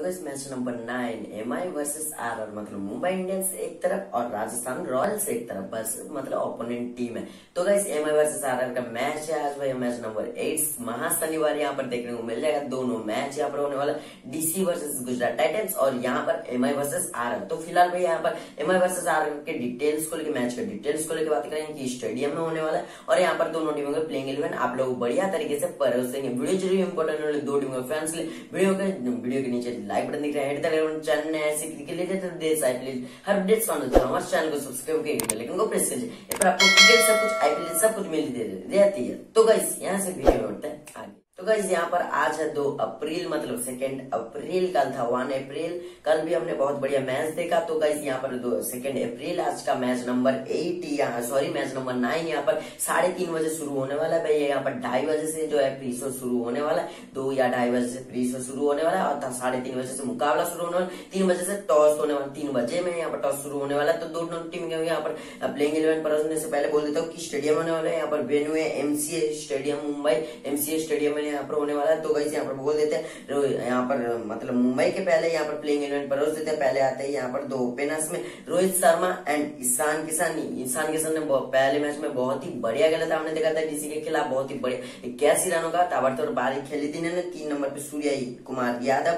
Guys match number 9 MI versus RR मतलब Mumbai Indians एक तरफ और राजस्थान रॉयल्स एक तरफ बस मतलब ओपोनेंट टीम है। तो गाइस एमआई वर्सेस आरआर का मैच है आज भाई मैच नंबर 8 महा शनिवार यहाँ पर देखने को मिल जाएगा। दोनों मैच यहाँ पर होने वाला डीसी वर्सेस गुजरात टाइटंस और यहाँ पर एमआई वर्सेस आरआर। तो फिलहाल भाई यहाँ पर एमआई वर्सेस आरआर के डिटेल्स को लेकर मैच के डिटेल्स को लेकर बात करेंगे कि स्टेडियम में होने वाला है और यहाँ पर दोनों टीमों के प्लेइंग 11 आप लोग बढ़िया तरीके से परोसेंगे। वीडियो जरूर इंपोर्टेंट होने दो टीमों के फैंस के लिए वीडियो के नीचे लाइक बटन दिख रहा है चैनल ने ऐसे के लिए देश आईपीएल हर अपडेट्स हमारे चैनल को सब्सक्राइब करके लेकिन को प्रेस कीजिए। इस पर आपको क्रिकेट सब कुछ आईपीएल सब कुछ मिल जाती है। तो गाइस यहाँ से वीडियो में उठते हैं आगे। तो गाइस यहाँ पर आज है 2 अप्रैल मतलब 2 अप्रैल, कल था 1 अप्रैल। कल भी हमने बहुत बढ़िया मैच देखा। तो गाइस यहाँ पर 2 अप्रैल आज का मैच नंबर 8 मैच नंबर 9 यहाँ पर 3:30 बजे शुरू होने वाला है। भैया यहाँ पर 2:30 बजे से जो है प्री शो शुरू होने वाला है। 2 या 2:30 बजे से प्री शो शुरू होने वाला है और 3:30 बजे से मुकाबला शुरू होने वाला है। 3 बजे से टॉस होने वाला, 3 बजे में यहाँ पर टॉस शुरू होने वाला है। तो दोनों टीम के यहाँ पर प्लेइंग 11 परोसने से पहले बोल देता हूँ कि स्टेडियम होने वाला है यहाँ पर वेन्यू है MCA stadium, Mumbai MCA stadium में यहाँ पर होने वाला है। तो गाइस यहाँ पर बोल देते हैं यहाँ पर मतलब मुंबई के पहले यहाँ पर प्लेइंग 11 परोस देते हैं। पहले आते हैं यहाँ पर 2 ओपनर्स में रोहित शर्मा एंड ईशान किशन ने पहले मैच में बहुत ही बढ़िया खेला था। हमने देखा था डीसी के खिलाफ बहुत ही बढ़िया 81 रनों का ताबड़तोड़ पारी खेली थी इन्होंने। 3 नंबर पे सूर्य कुमार यादव,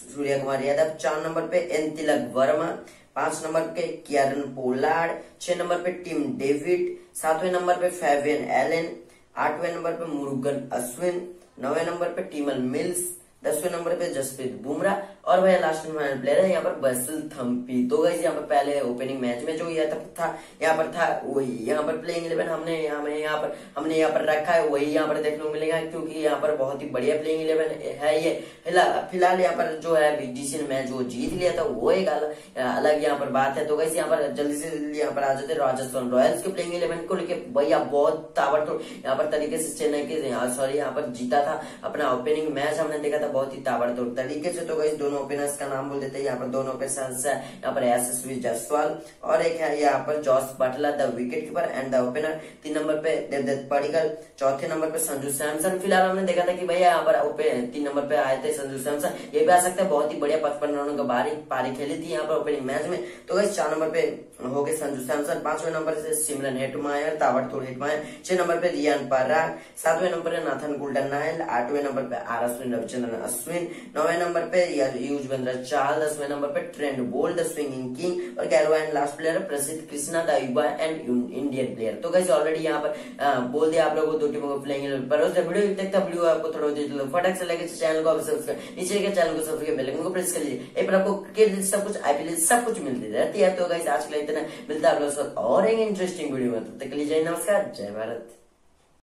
4 नंबर पे एन तिलक वर्मा, 5 नंबर पे किरण पोलार्ड, 6 नंबर पे टिम डेविड, 7वें नंबर पे फेबियन एलन, 8वें नंबर पे मुरुगन अश्विन, 9वें नंबर पे टीमल मिल्स, 10वें नंबर पे जसप्रीत बुमराह और वह लास्ट में फाइनल प्लेयर है यहाँ पर बसिल थम्पी। तो गाइस यहाँ पर पहले ओपनिंग मैच में जो यहाँ पर था वही यहाँ पर प्लेइंग 11 हमने यहाँ पर रखा है वही यहाँ पर देखने को मिलेगा क्योंकि यहाँ पर बहुत ही बढ़िया प्लेइंग 11 है ये। फिलहाल यहाँ पर जो है डीसी ने मैच वो जीत लिया था वो एक अलग यहाँ पर बात है। तो गाइस यहाँ पर जल्दी से यहाँ पर आ जाते राजस्थान रॉयल्स के प्लेइंग 11 को लेकर भैया बहुत ताबड़तोड़ यहाँ पर तरीके से चेन्नई के यहाँ पर जीता था अपना ओपनिंग मैच हमने देखा था बहुत ही ताबड़तोड़ तरीके से। तो गाइस दोनों ओपनर्स का नाम बोल देते हैं। यहाँ पर दोनों ओपनर्स है यहाँ पर यशस्वी जायसवाल और एक है यहाँ पर Jos Buttler the wicket keeper and the opener. 3 number पे देवदत्त पडिक्कल, 4थे नंबर पे संजू सैमसन। फिलहाल हमने देखा था कि भैया यहाँ पर 3 नंबर पे आए थे संजू सैमसन, ये भी आ सकता है। बहुत ही बढ़िया 55 रनों का पारी खेली थी यहाँ पर ओपनिंग मैच में। तो गाइस 4 नंबर पे हो गए संजू सैमसन, 5वें नंबर से सिमरन हेटमायर ताबड़तोड़ हेटमायर, 6 नंबर पे रियान पराग, 7वें नंबर पे नाथन गुल्डन नायल, 8वें नंबर पे आर अश्विन रविचंद्रन अश्विन, 9वें नंबर पे युजवेंद्र चहल, 10वें नंबर पे Trent Boult the swinging king और 11वां and last player Prasidh Krishna the युवा एंड इंडियन प्लेयर। तो गाइस ऑलरेडी यहाँ पर बोल दिया आप लोगों को 2 टीमों को प्लेइंग पर वीडियो देखता वीडियो आपको थोड़ा फटाक से लगे चैनल को सब्सक्राइब नीचे के चैनल को सब्सक्राइब बेल आइकन को प्रेस कर लीजिए। पर आपको क्रिकेट सब कुछ आईपीएल सब कुछ मिलती रहती है। तो गाइस आज के लिए इतना, मिलता है आप लोगों के साथ और एक इंटरेस्टिंग वीडियो में। तब तक के लिए जय नमस्कार, जय भारत।